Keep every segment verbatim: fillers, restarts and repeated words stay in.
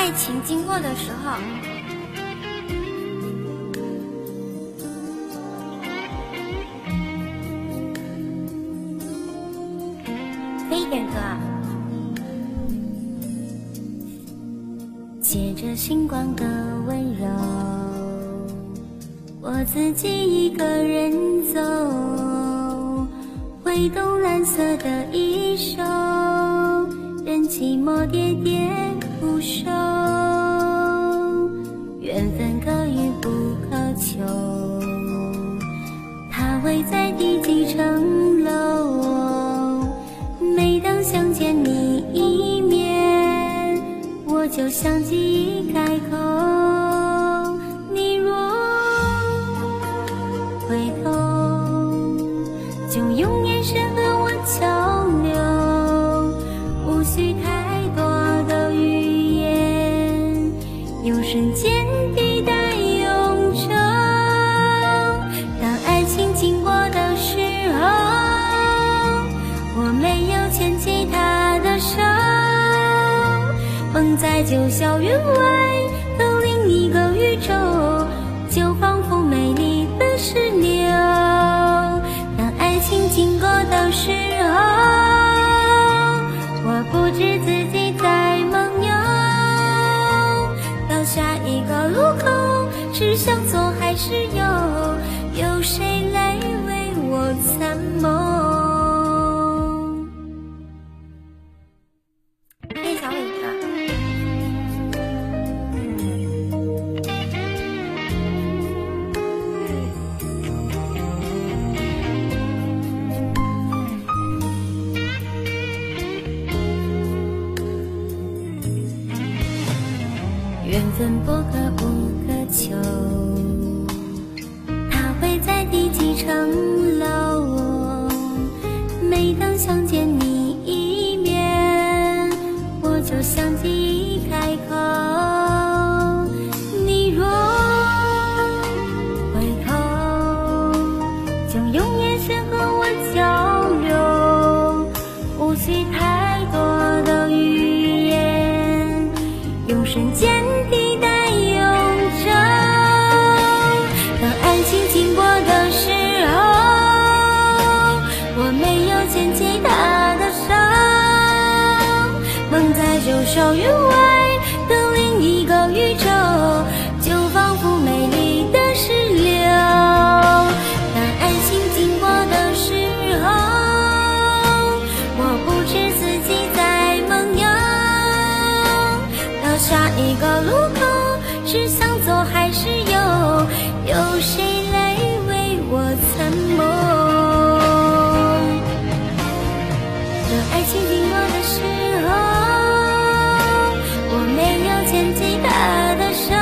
爱情经过的时候。可以点歌啊。借着星光的温柔，我自己一个人走，挥动蓝色的衣袖，任寂寞喋喋不休。缘分可遇不可求，它会在第几层楼？每当想见你一面，我就想记忆开口。你若回头，就用眼神和我交流，无需太多的语言，用瞬间抵达永久。当爱情经过的时候，我没有牵起他的手，梦在九霄云外的另一个宇宙，就仿佛美丽的石榴。当爱情经过的时候，我不知自己在梦游。到下一个路口，是向左还是右？有谁来为我参谋？叶小伟的缘分不可无可求，它会在第几层楼？每当想见你一面，我就想记忆开口。你若回头，就用眼神和我交流，无需太多的语言，用瞬间抵达永久。当爱情经过的时候，我没有牵起他的手，梦在九霄云外的另一个宇宙，就仿佛美丽的石榴。当爱情经过的时候，我不知自己在梦游。到下一个路口，是向左还是右？有谁来为我参谋？当爱情经过的时候，我没有牵起他的手，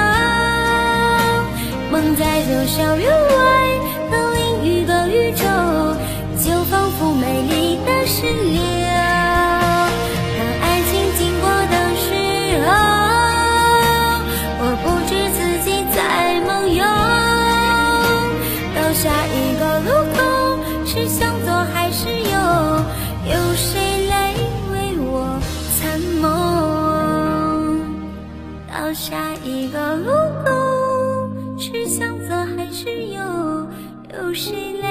梦在九霄云外的另一个宇宙，就仿佛美丽的石榴。当爱情经过的时候，我不知自己在梦游。到下一个路口，是向左还是右？有谁来为我参谋？到下一个路口，是向左还是右？有谁来